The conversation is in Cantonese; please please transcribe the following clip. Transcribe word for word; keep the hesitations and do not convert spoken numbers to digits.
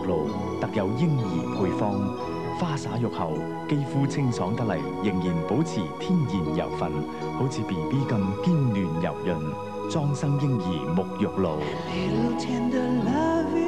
露特有嬰兒配方，花灑浴後肌膚清爽得嚟，仍然保持天然油份，好似 B B 咁堅嫩柔潤。莊生嬰兒沐浴露。